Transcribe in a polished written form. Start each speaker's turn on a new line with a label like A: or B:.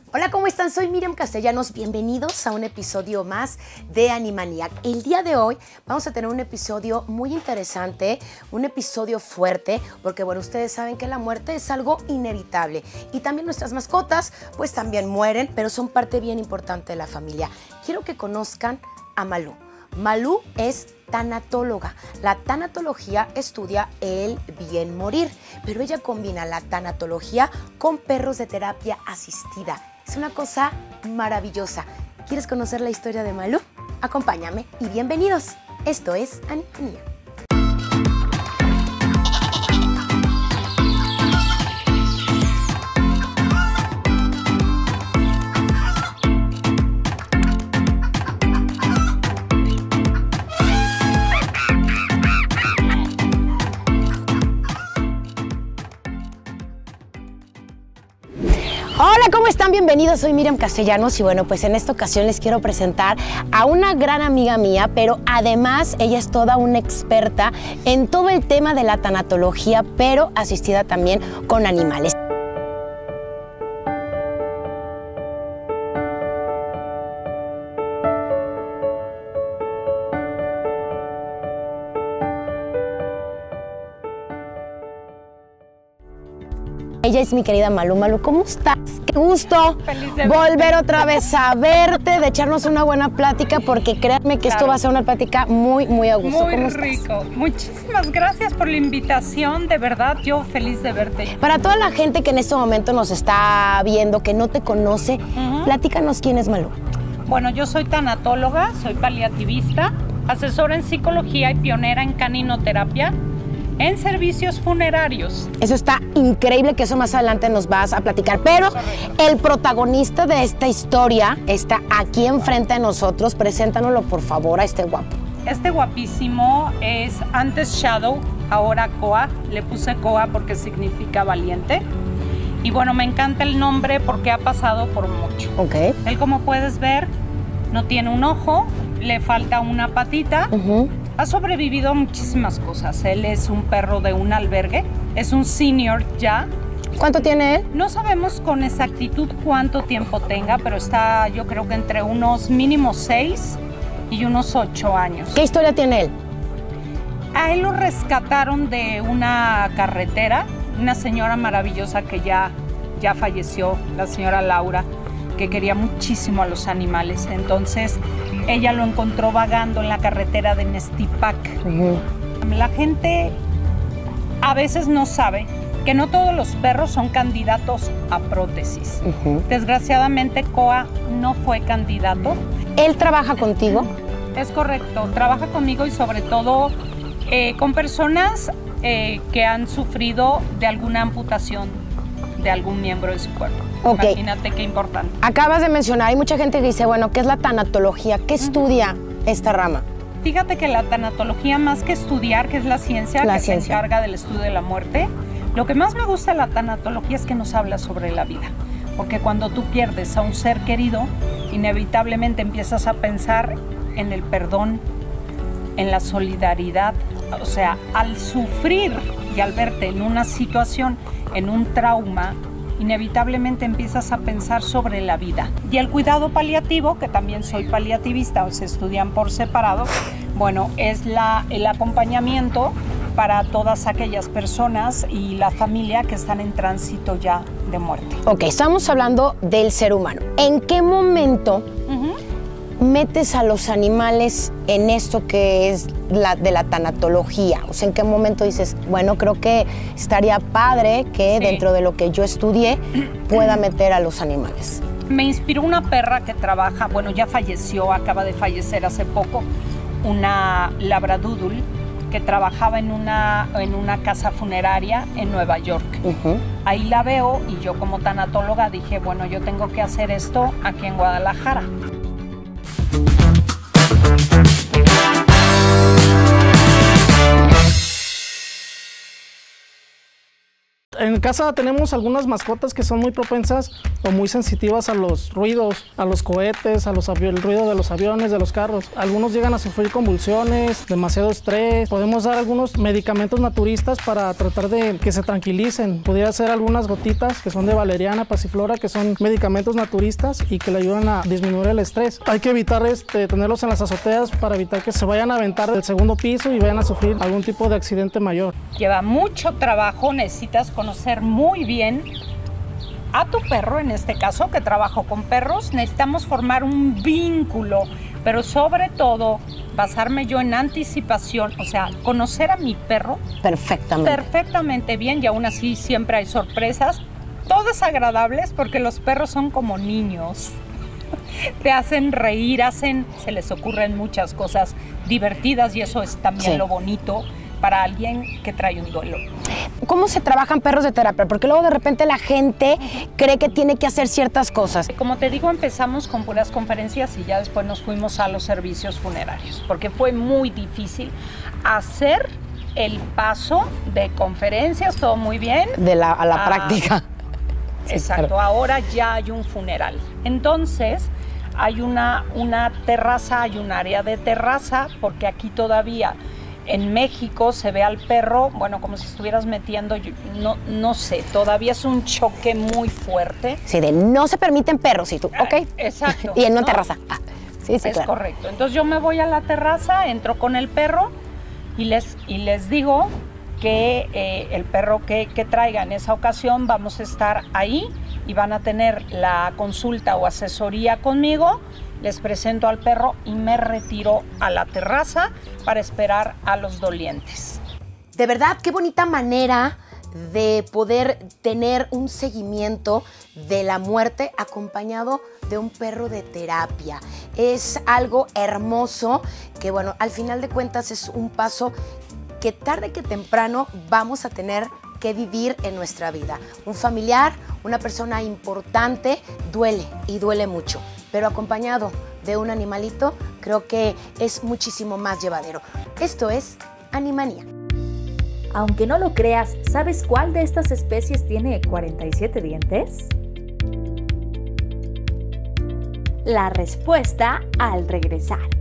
A: Hola, ¿cómo están? Soy Miriam Castellanos. Bienvenidos a un episodio más de Animaniac. El día de hoy vamos a tener un episodio muy interesante, un episodio fuerte, porque bueno, ustedes saben que la muerte es algo inevitable y también nuestras mascotas pues también mueren, pero son parte bien importante de la familia. Quiero que conozcan a Malú. Malú es tanatóloga. La tanatología estudia el bien morir, pero ella combina la tanatología con perros de terapia asistida. Es una cosa maravillosa. ¿Quieres conocer la historia de Malú? Acompáñame y bienvenidos. Esto es Animaniac. Hola, ¿cómo están? Bienvenidos, soy Miriam Castellanos y bueno, pues en esta ocasión les quiero presentar a una gran amiga mía, pero además ella es toda una experta en todo el tema de la tanatología, pero asistida también con animales. Ella es mi querida Malú. Malú, ¿cómo estás? Qué gusto volver otra vez a verte, de echarnos una buena plática, porque créanme que esto va a ser una plática muy a gusto.
B: Muy rico. Muchísimas gracias por la invitación, de verdad, yo feliz de verte.
A: Para toda la gente que en este momento nos está viendo, que no te conoce, platícanos quién es Malú.
B: Bueno, yo soy tanatóloga, soy paliativista, asesora en psicología y pionera en caninoterapia, en servicios funerarios.
A: Eso está increíble, que eso más adelante nos vas a platicar, pero el protagonista de esta historia está aquí enfrente de nosotros. Preséntanoslo por favor a este guapo.
B: Este guapísimo es antes Shadow, ahora Koa. Le puse Koa porque significa valiente. Y bueno, me encanta el nombre porque ha pasado por mucho.
A: Ok.
B: Él, como puedes ver, no tiene un ojo, le falta una patita. Ha sobrevivido a muchísimas cosas. Él es un perro de un albergue, es un senior ya.
A: ¿Cuánto tiene él?
B: No sabemos con exactitud cuánto tiempo tenga, pero está, yo creo que entre unos mínimo 6 y unos 8 años.
A: ¿Qué historia tiene él?
B: A él lo rescataron de una carretera, una señora maravillosa que ya falleció, la señora Laura, que quería muchísimo a los animales. Entonces, ella lo encontró vagando en la carretera de Nestipac. La gente a veces no sabe que no todos los perros son candidatos a prótesis. Desgraciadamente, Koa no fue candidato.
A: ¿Él trabaja contigo?
B: Es correcto, trabaja conmigo y sobre todo con personas que han sufrido de alguna amputación de algún miembro de su cuerpo.
A: Okay.
B: Imagínate qué importante.
A: Acabas de mencionar, hay mucha gente que dice, bueno, ¿qué es la tanatología? ¿Qué estudia esta rama?
B: Fíjate que la tanatología, más que estudiar, que es la ciencia se encarga del estudio de la muerte, lo que más me gusta de la tanatología es que nos habla sobre la vida. Porque cuando tú pierdes a un ser querido, inevitablemente empiezas a pensar en el perdón, en la solidaridad. O sea, al sufrir y al verte en una situación, en un trauma, inevitablemente empiezas a pensar sobre la vida. Y el cuidado paliativo, que también soy paliativista, o se estudian por separado, bueno, es el acompañamiento para todas aquellas personas y la familia que están en tránsito ya de muerte.
A: Ok, estamos hablando del ser humano. ¿En qué momento metes a los animales en esto que es de la tanatología? O sea, ¿en qué momento dices, bueno, creo que estaría padre que dentro de lo que yo estudié pueda meter a los animales?
B: Me inspiró una perra que trabaja, bueno, ya falleció, acaba de fallecer hace poco, una labradoodle que trabajaba en una casa funeraria en Nueva York. Ahí la veo y yo, como tanatóloga, dije, bueno, yo tengo que hacer esto aquí en Guadalajara.
C: En casa tenemos algunas mascotas que son muy propensas o muy sensitivas a los ruidos, a los cohetes, el ruido de los aviones, de los carros. Algunos llegan a sufrir convulsiones, demasiado estrés. Podemos dar algunos medicamentos naturistas para tratar de que se tranquilicen. Pudiera ser algunas gotitas que son de valeriana, pasiflora, que son medicamentos naturistas y que le ayudan a disminuir el estrés. Hay que evitar tenerlos en las azoteas para evitar que se vayan a aventar del segundo piso y vayan a sufrir algún tipo de accidente mayor.
B: Lleva mucho trabajo, necesitas conocer muy bien a tu perro, en este caso, que trabajo con perros. Necesitamos formar un vínculo, pero sobre todo basarme yo en anticipación, o sea, conocer a mi perro perfectamente bien, y aún así siempre hay sorpresas, todas agradables, porque los perros son como niños. Te hacen reír, se les ocurren muchas cosas divertidas, y eso es también lo bonito para alguien que trae un duelo.
A: ¿Cómo se trabajan perros de terapia? Porque luego de repente la gente cree que tiene que hacer ciertas cosas.
B: Como te digo, empezamos con puras conferencias y ya después nos fuimos a los servicios funerarios, porque fue muy difícil hacer el paso de conferencias, todo muy bien.
A: A la práctica.
B: Exacto, claro. Ahora ya hay un funeral. Entonces, hay una terraza, hay un área de terraza, porque aquí todavía en México se ve al perro, bueno, como si estuvieras metiendo, no sé, todavía es un choque muy fuerte.
A: Sí, de no se permiten perros, y tú, ok.
B: Exacto.
A: Y en una terraza. Sí,
B: es
A: claro.
B: Correcto. Entonces yo me voy a la terraza, entro con el perro y les digo que el perro que traiga en esa ocasión, vamos a estar ahí y van a tener la consulta o asesoría conmigo. Les presento al perro y me retiro a la terraza para esperar a los dolientes.
A: De verdad, qué bonita manera de poder tener un seguimiento de la muerte acompañado de un perro de terapia. Es algo hermoso que, bueno, al final de cuentas es un paso que tarde que temprano vamos a tener que vivir en nuestra vida. Un familiar, una persona importante, duele y duele mucho, pero acompañado de un animalito creo que es muchísimo más llevadero. Esto es Animania.
D: Aunque no lo creas, ¿sabes cuál de estas especies tiene 47 dientes? La respuesta al regresar.